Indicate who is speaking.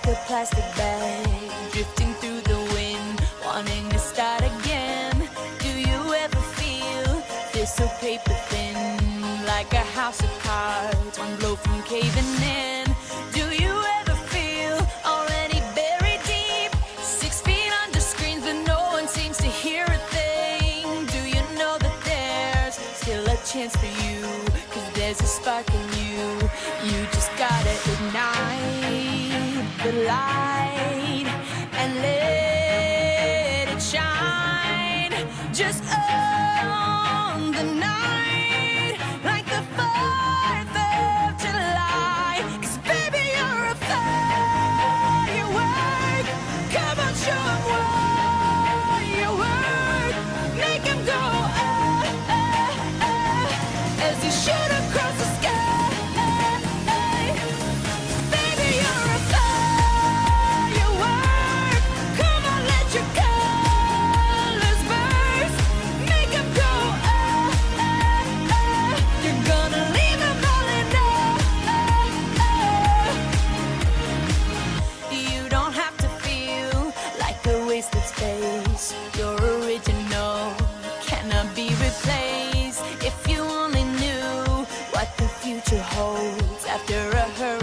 Speaker 1: a plastic bag drifting through the wind, wanting to start again. Do you ever feel this so paper thin, like a house of cards, one blow from caving in? Do you ever feel already buried deep, 6 feet under screens, but no one seems to hear a thing? Do you know that there's still a chance for you, 'cause there's a spark in you? You just gotta ignite the light and let it shine. Just own the night like the 4th of July. 'Cause baby, you're a firework. Come on, show 'em what you work. Make 'em go oh, oh, oh, as you shoot across the sky. Wasted space, your original cannot be replaced. If you only knew what the future holds after a hurricane.